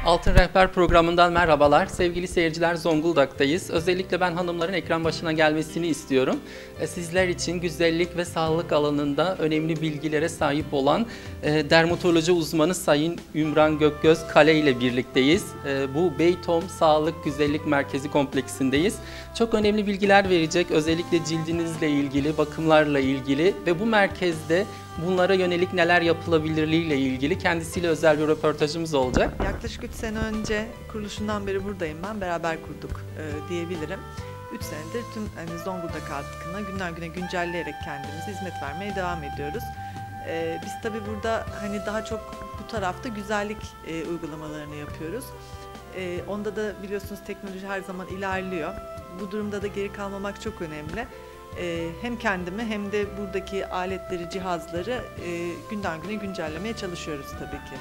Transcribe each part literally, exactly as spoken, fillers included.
Altın Rehber programından merhabalar. Sevgili seyirciler, Zonguldak'tayız. Özellikle ben hanımların ekran başına gelmesini istiyorum. Sizler için güzellik ve sağlık alanında önemli bilgilere sahip olan dermatoloji uzmanı Sayın Ümran Gökgöz Kale ile birlikteyiz. Bu Beytom Sağlık Güzellik Merkezi kompleksindeyiz. Çok önemli bilgiler verecek. Özellikle cildinizle ilgili, bakımlarla ilgili ve bu merkezde bunlara yönelik neler yapılabilirliğiyle ilgili kendisiyle özel bir röportajımız olacak. Yaklaşık üç sene önce kuruluşundan beri buradayım ben. Beraber kurduk e, diyebilirim. üç senedir tüm hani Zonguldak halkına günden güne güncelleyerek kendimize hizmet vermeye devam ediyoruz. E, biz tabii burada hani daha çok bu tarafta güzellik e, uygulamalarını yapıyoruz. E, onda da biliyorsunuz teknoloji her zaman ilerliyor. Bu durumda da geri kalmamak çok önemli. Ee, hem kendimi hem de buradaki aletleri, cihazları e, günden güne güncellemeye çalışıyoruz tabii ki.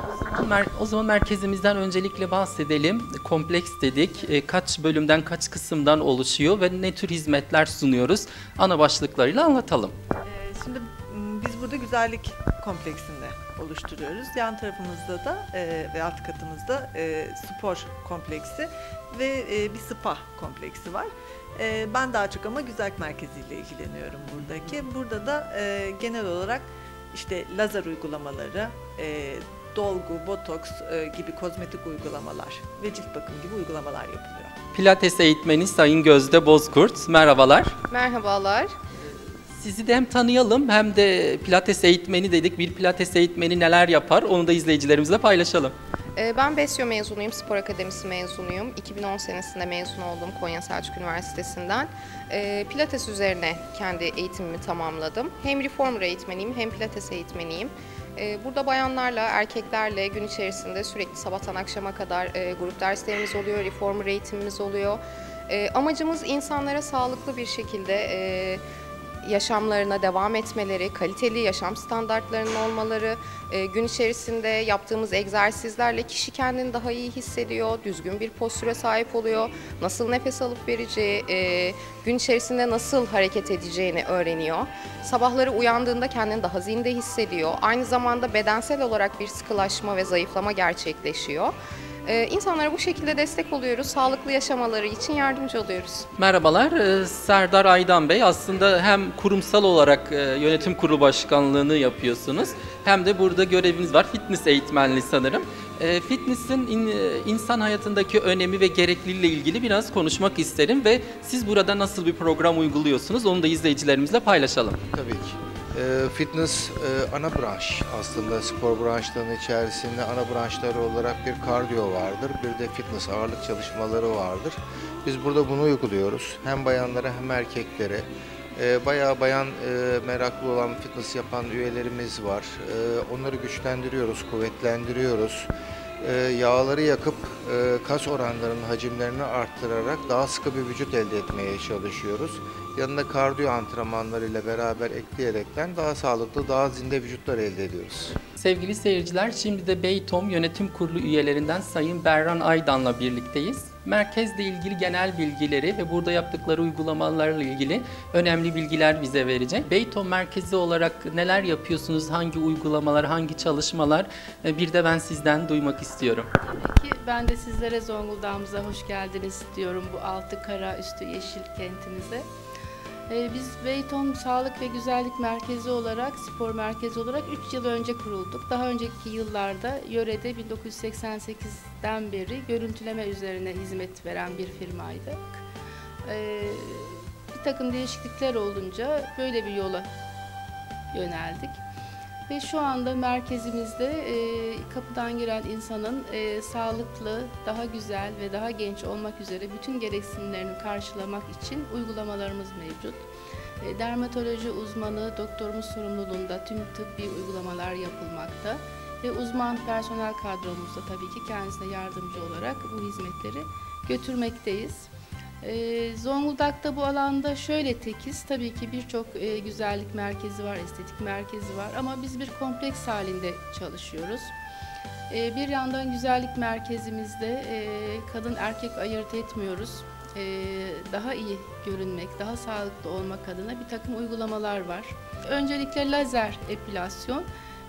O zaman merkezimizden öncelikle bahsedelim. Kompleks dedik. E, kaç bölümden, kaç kısımdan oluşuyor ve ne tür hizmetler sunuyoruz? Ana başlıklarıyla anlatalım. Ee, şimdi biz burada güzellik kompleksinde oluşturuyoruz. Yan tarafımızda da e, ve alt katımızda e, spor kompleksi ve e, bir spa kompleksi var. E, ben daha çok ama güzellik merkeziyle ilgileniyorum buradaki. Burada da e, genel olarak işte lazer uygulamaları, e, dolgu, botoks e, gibi kozmetik uygulamalar ve cilt bakım gibi uygulamalar yapılıyor. Pilates eğitmeni Sayın Gözde Bozkurt, merhabalar. Merhabalar. Sizi de hem tanıyalım hem de Pilates eğitmeni dedik. Bir Pilates eğitmeni neler yapar onu da izleyicilerimizle paylaşalım. Ben Besyo mezunuyum, Spor Akademisi mezunuyum. iki bin on senesinde mezun oldum Konya Selçuk Üniversitesi'nden. Pilates üzerine kendi eğitimimi tamamladım. Hem reformer eğitmeniyim hem Pilates eğitmeniyim. Burada bayanlarla, erkeklerle gün içerisinde sürekli sabahtan akşama kadar grup derslerimiz oluyor, reformer eğitimimiz oluyor. Amacımız insanlara sağlıklı bir şekilde yaşamlarına devam etmeleri, kaliteli yaşam standartlarının olmaları, e, gün içerisinde yaptığımız egzersizlerle kişi kendini daha iyi hissediyor, düzgün bir postüre sahip oluyor, nasıl nefes alıp vereceği, e, gün içerisinde nasıl hareket edeceğini öğreniyor. Sabahları uyandığında kendini daha zinde hissediyor. Aynı zamanda bedensel olarak bir sıkılaşma ve zayıflama gerçekleşiyor. Ee, insanlara bu şekilde destek oluyoruz, sağlıklı yaşamaları için yardımcı oluyoruz. Merhabalar, ee, Serdar Aydan Bey. Aslında hem kurumsal olarak e, yönetim kurulu başkanlığını yapıyorsunuz, hem de burada göreviniz var, fitness eğitmenliği sanırım. E, fitness'in in, insan hayatındaki önemi ve gerekliliğiyle ilgili biraz konuşmak isterim ve siz burada nasıl bir program uyguluyorsunuz, onu da izleyicilerimizle paylaşalım. Tabii ki. E, fitness e, ana branş aslında spor branşlarının içerisinde ana branşları olarak bir kardiyo vardır, bir de fitness ağırlık çalışmaları vardır. Biz burada bunu uyguluyoruz. Hem bayanlara hem erkeklere. E, bayağı bayan e, meraklı olan fitness yapan üyelerimiz var. E, onları güçlendiriyoruz, kuvvetlendiriyoruz. E, yağları yakıp e, kas oranlarının hacimlerini arttırarak daha sıkı bir vücut elde etmeye çalışıyoruz. Yanında kardiyo antrenmanlarıyla beraber ekleyerekten daha sağlıklı, daha zinde vücutlar elde ediyoruz. Sevgili seyirciler, şimdi de Beytom Yönetim Kurulu üyelerinden Sayın Berran Aydan'la birlikteyiz. Merkezle ilgili genel bilgileri ve burada yaptıkları uygulamalarla ilgili önemli bilgiler bize verecek. Beytom Merkezi olarak neler yapıyorsunuz, hangi uygulamalar, hangi çalışmalar, bir de ben sizden duymak istiyorum. Tabii ki ben de sizlere Zonguldak'ımıza hoş geldiniz diyorum, bu altı kara üstü yeşil kentimize. Biz Beytom Sağlık ve Güzellik Merkezi olarak, spor merkezi olarak üç yıl önce kurulduk. Daha önceki yıllarda yörede bin dokuz yüz seksen sekizden beri görüntüleme üzerine hizmet veren bir firmaydık. Bir takım değişiklikler olunca böyle bir yola yöneldik. Ve şu anda merkezimizde e, kapıdan giren insanın e, sağlıklı, daha güzel ve daha genç olmak üzere bütün gereksinimlerini karşılamak için uygulamalarımız mevcut. E, dermatoloji uzmanı, doktorumuz sorumluluğunda tüm tıbbi uygulamalar yapılmakta. Ve uzman personel kadromuzda tabii ki kendisine yardımcı olarak bu hizmetleri götürmekteyiz. Ee, Zonguldak'ta bu alanda şöyle tekiz, tabii ki birçok e, güzellik merkezi var, estetik merkezi var ama biz bir kompleks halinde çalışıyoruz. Ee, bir yandan güzellik merkezimizde e, kadın erkek ayırt etmiyoruz. Ee, daha iyi görünmek, daha sağlıklı olmak adına bir takım uygulamalar var. Öncelikle lazer epilasyon.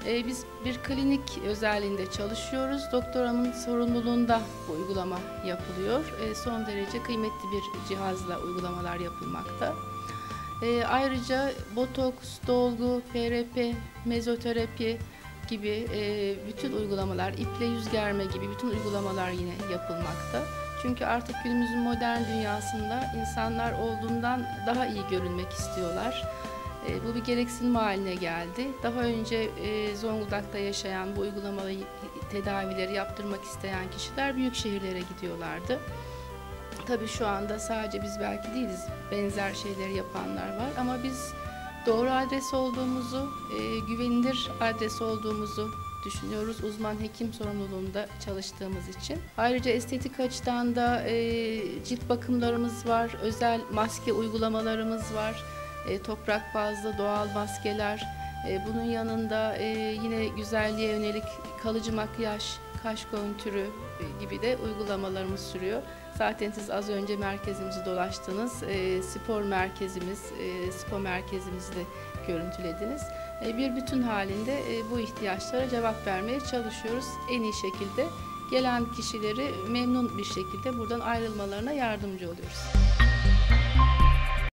E, biz bir klinik özelliğinde çalışıyoruz. Doktoramın sorumluluğunda bu uygulama yapılıyor. E, son derece kıymetli bir cihazla uygulamalar yapılmakta. E, ayrıca botoks, dolgu, P R P, mezoterapi gibi e, bütün uygulamalar, iple yüz germe gibi bütün uygulamalar yine yapılmakta. Çünkü artık günümüzün modern dünyasında insanlar olduğundan daha iyi görünmek istiyorlar. E, bu bir gereksinim haline geldi. Daha önce e, Zonguldak'ta yaşayan bu uygulamalı tedavileri yaptırmak isteyen kişiler büyük şehirlere gidiyorlardı. Tabii şu anda sadece biz belki değiliz, benzer şeyleri yapanlar var ama biz doğru adres olduğumuzu, e, güvenilir adres olduğumuzu düşünüyoruz. Uzman hekim sorumluluğunda çalıştığımız için. Ayrıca estetik açıdan da e, cilt bakımlarımız var, özel maske uygulamalarımız var, e, toprak bazlı doğal maskeler. E, bunun yanında e, yine güzelliğe yönelik kalıcı makyaj, kaş kontürü gibi de uygulamalarımız sürüyor. Zaten siz az önce merkezimizi dolaştınız. E, spor merkezimiz, e, spor merkezimizi de görüntülediniz. E, bir bütün halinde e, bu ihtiyaçlara cevap vermeye çalışıyoruz. En iyi şekilde gelen kişileri memnun bir şekilde buradan ayrılmalarına yardımcı oluyoruz.